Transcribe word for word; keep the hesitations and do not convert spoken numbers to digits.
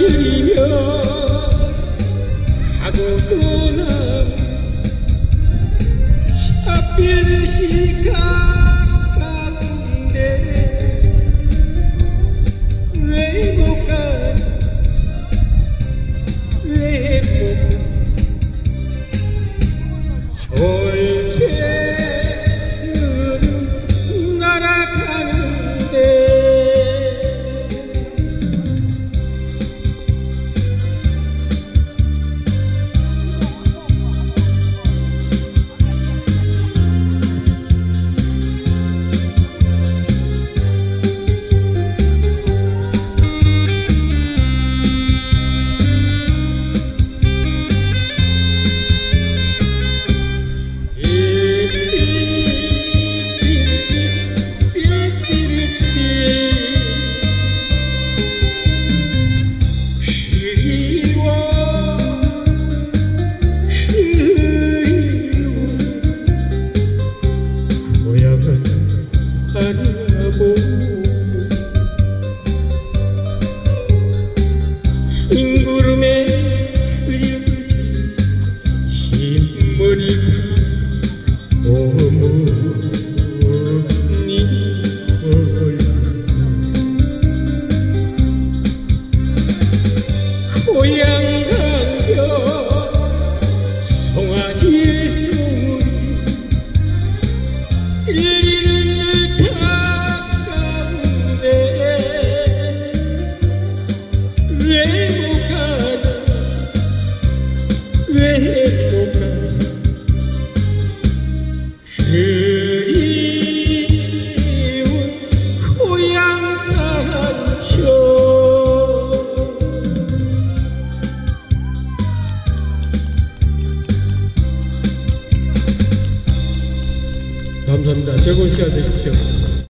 그리며 하고 떠난 샷빛이 가까운데 왜 못 가 왜 못 가 월세는 날아가는데 흰구름에 흐려진 흰머리가 어머니 고향 강변 송아지의 소리 일리는 가까운데 왜 왜 못 가 그리운 고향 산촌. 감사합니다. 즐거운 시간 되십시오.